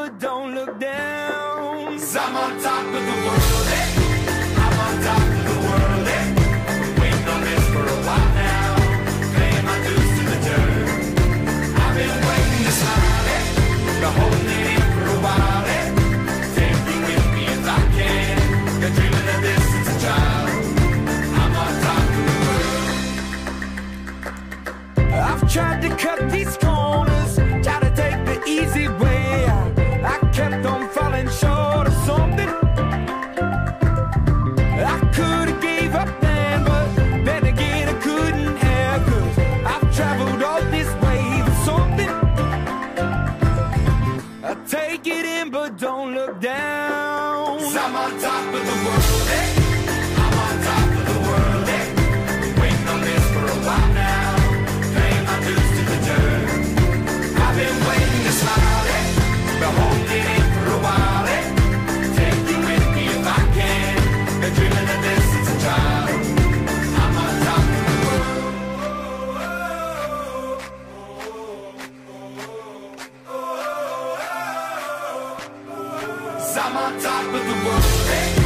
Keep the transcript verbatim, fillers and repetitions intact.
but don't look down. 'Cause I'm on top of the world, eh? I'm on top of the world, eh? Been waiting on this for a while now. Paying my dues to the dirt. I've been waiting to smile, eh? Been holding it in for a while, eh? Take you with me if I can. Been dreaming of this since a child. I'm on top of the world. I've tried to cut these corners, try to take the easy way out. I kept on falling short of something. I could've gave up then, but then again I couldn't have. 'Cause I've traveled all this way for something. I take it in but don't look down. 'Cause I'm on top of the world, eh? I'm on top of the world, eh? Been waiting on this for a while now. Paying my dues to the dirt. I've been waiting to smile, eh? Been holding it in for a while, eh? Take you with me if I can. Been dreaming of this since a child. I'm on top of the world. 'Cause I'm on top of the world, eh?